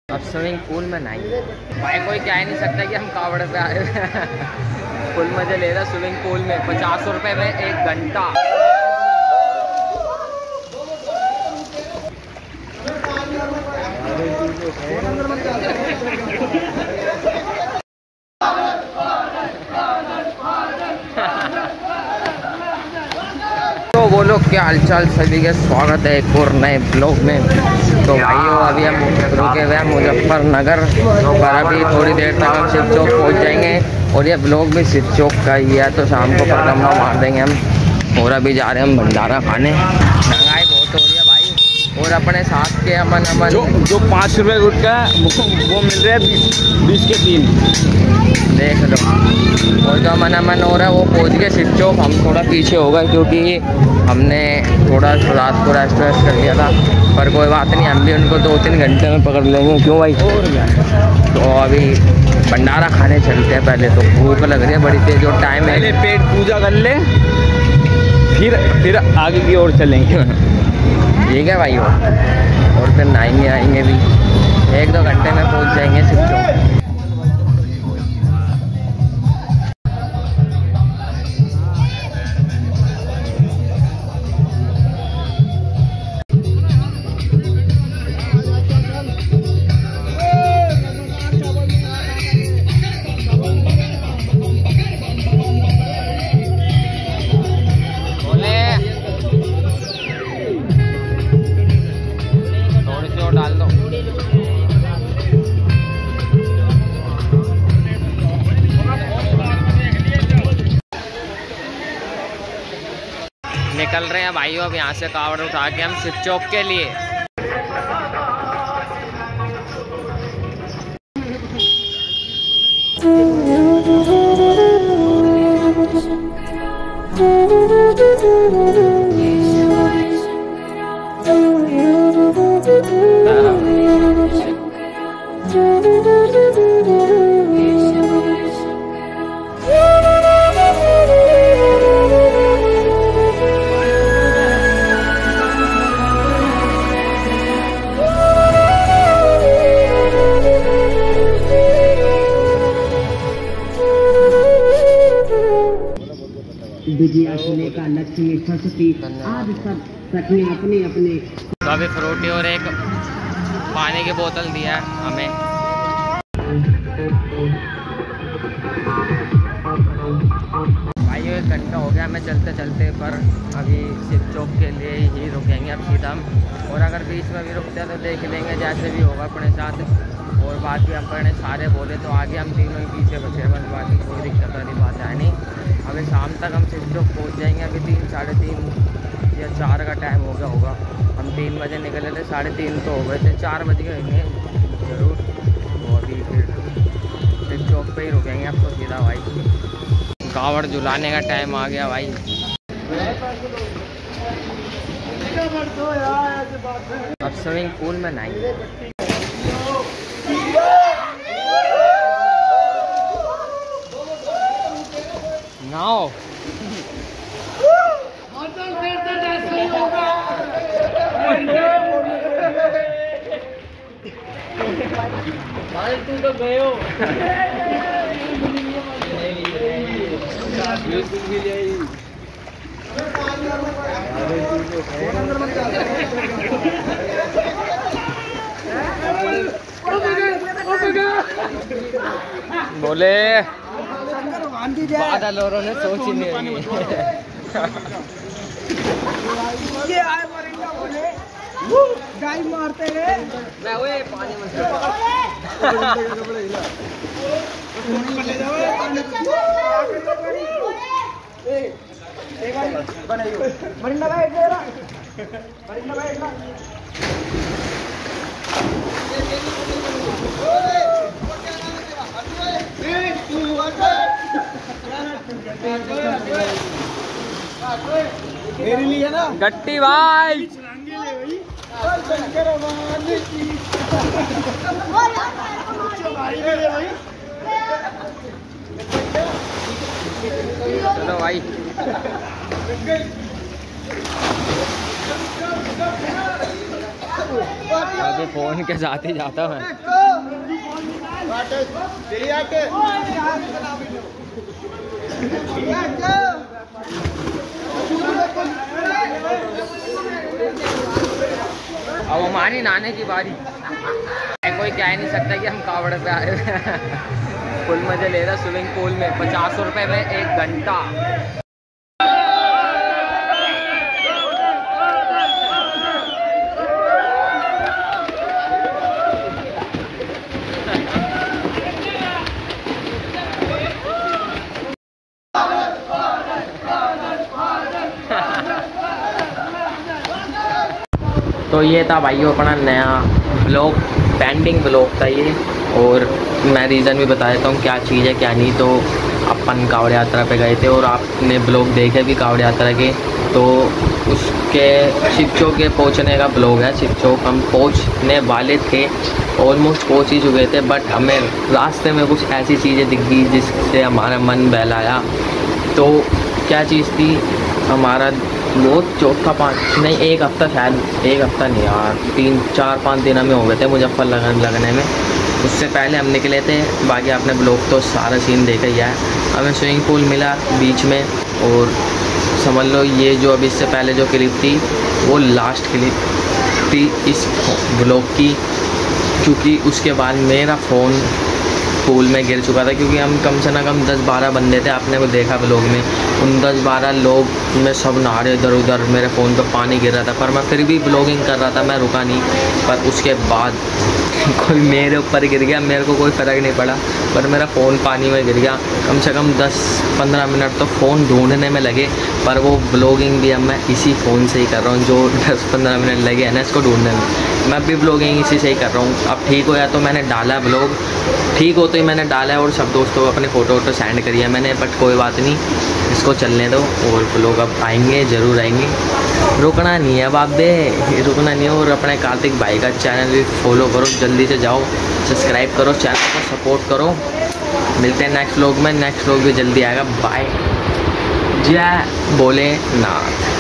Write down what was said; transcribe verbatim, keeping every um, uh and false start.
अब swimming pool में नहीं भाई कोई कह नहीं सकता कि हम कावड़ पे आए हुए हैं। फुल मजे ले रहा स्विमिंग पूल में, पचास रुपए में एक घंटा। तो बोलो क्या हालचाल सभी के, स्वागत है एक और नए ब्लॉग में। तो भाइयों अभी हम रुके हुए हैं मुजफ्फरनगर पर, अभी थोड़ी देर तक हम शिव चौक पहुंच जाएंगे और ये ब्लॉग भी शिव चौक का ही है। तो शाम को परिक्रमा मार देंगे हम और अभी जा रहे हैं हम भंडारा खाने। महंगाई बहुत हो रही है भाई, और अपने साथ के अमन अमन जो जो पाँच रुपये गुटका वो मिल रहे हैं बीस बीस के तीन, देख लो। और जो अमन अमन हो रहा है वो पहुँच गए शिव चौक, हम थोड़ा पीछे हो गए क्योंकि हमने थोड़ा रात को रेस्ट वेस्ट कर लिया था। पर कोई बात नहीं, हम भी उनको दो तीन घंटे में पकड़ लेंगे, क्यों भाई। तो अभी भंडारा खाने चलते हैं। पहले तो भूख लग रही है बड़ी तेज और टाइम है, पहले पेट पूजा कर ले, फिर फिर आगे की ओर चलेंगे। ठीक है भाई। और फिर नहाएंगे आएंगे भी, एक दो घंटे में पहुंच जाएंगे शिव चौक। डाल दो। निकल रहे हैं भाइयों अब यहाँ से कावड़ उठा के हम शिव चौक के लिए। विजया से लेकर लक्ष्मी सरस्वती आज सब रखने अपने अपने। तो अभी फ्रूटी और एक पानी की बोतल दिया है हमें। भाइयों एक घंटा हो गया हमें चलते चलते, पर अभी शिव चौक के लिए ही रुकेंगे अब सीधा हम। और अगर बीच में भी रुकते हैं तो देख लेंगे जैसे भी होगा अपने साथ। और बाकी अपने सारे बोले तो आगे हम तीनों ही पीछे बचे, बस बाकी कोई दिक्कत वाली बात है नहीं। अभी शाम तक हम शिव चौक पहुँच जाएंगे। अभी तीन साढ़े तीन या चार का टाइम हो गया होगा। हम तीन बजे निकले थे, साढ़े तीन तो हो गए थे, चार बज गए होंगे ज़रूर। तो अभी फिर शिव चौक पे ही रुकेंगे अब तो सीधा भाई। कावड़ झुलाने का टाइम आ गया भाई। अब स्विमिंग पूल में नहीं नाओ। तू तो गए हो बोले बादल औरों ने सोच ही नहीं। ये आए मरेंगा बोले गाय मारते रहे मैं वो पानी में मरिंदा बैठ रहा मरिंदा बैठ रहा। मेरे लिए ना गट्टी भाई। चलो भाई। अभी फोन के साथ ही जाता मैं। अब हमारी नहाने की बारी। कोई कह नहीं सकता कि हम कावड़ पे आए हुए हैं। फुल मजे ले रहा स्विमिंग पूल में, पचास रुपए में एक घंटा। तो ये था भाइयों अपना नया ब्लॉग, पेंडिंग ब्लॉग था ये। और मैं रीज़न भी बता देता हूँ क्या चीज़ है क्या नहीं। तो अपन कावड़ यात्रा पे गए थे और आपने ब्लॉग देखे भी कावड़ यात्रा के, तो उसके शिव चौक के पहुँचने का ब्लॉग है। शिव चौक हम पहुँचने वाले थे, ऑलमोस्ट पहुँच ही चुके थे, बट हमें रास्ते में कुछ ऐसी चीज़ें दिख गई जिससे हमारा मन बहलाया। तो क्या चीज़ थी, हमारा वो चौथा पाँच नहीं एक हफ़्ता, शायद एक हफ़्ता नहीं यार, तीन चार पाँच दिन हमें हो गए थे मुजफ्फर लगन लगने में। उससे पहले हम निकले थे। बाकी आपने ब्लॉग तो सारा सीन देखा ही है। हमें स्विमिंग पूल मिला बीच में, और समझ लो ये जो अभी इससे पहले जो क्लिप थी वो लास्ट क्लिप थी इस ब्लॉग की, क्योंकि उसके बाद मेरा फ़ोन पूल में गिर चुका था। क्योंकि हम कम से ना कम दस बारह बंदे थे, आपने को देखा ब्लॉग में, उन दस बारह लोग में सब नहा रहे इधर उधर, मेरे फ़ोन पे पानी गिर रहा था, पर मैं फिर भी ब्लॉगिंग कर रहा था, मैं रुका नहीं। पर उसके बाद कोई मेरे ऊपर गिर गया, मेरे को कोई फ़र्क नहीं पड़ा, पर मेरा फ़ोन पानी में गिर गया। कम से कम दस पंद्रह मिनट तो फ़ोन ढूंढने में लगे, पर वो ब्लॉगिंग भी अब मैं इसी फ़ोन से ही कर रहा हूँ, जो दस पंद्रह मिनट लगे हैं ना इसको ढूंढने में, मैं भी ब्लॉगिंग इसी से ही कर रहा हूँ। अब ठीक हो या तो मैंने डाला ब्लॉग, ठीक हो तो ही मैंने डाला है, और सब दोस्तों को अपने फ़ोटो वोटो सेंड करिए मैंने, बट कोई बात नहीं, इसको चलने दो। और ब्लॉग अब आएंगे, ज़रूर आएंगे, रुकना नहीं है बाबे, रुकना नहीं है। और अपने कार्तिक भाई का चैनल भी फॉलो करो, जल्दी से जाओ सब्सक्राइब करो, चैनल को सपोर्ट करो। मिलते हैं नेक्स्ट व्लॉग में, नेक्स्ट व्लॉग भी जल्दी आएगा। बाय, जय भोलेनाथ।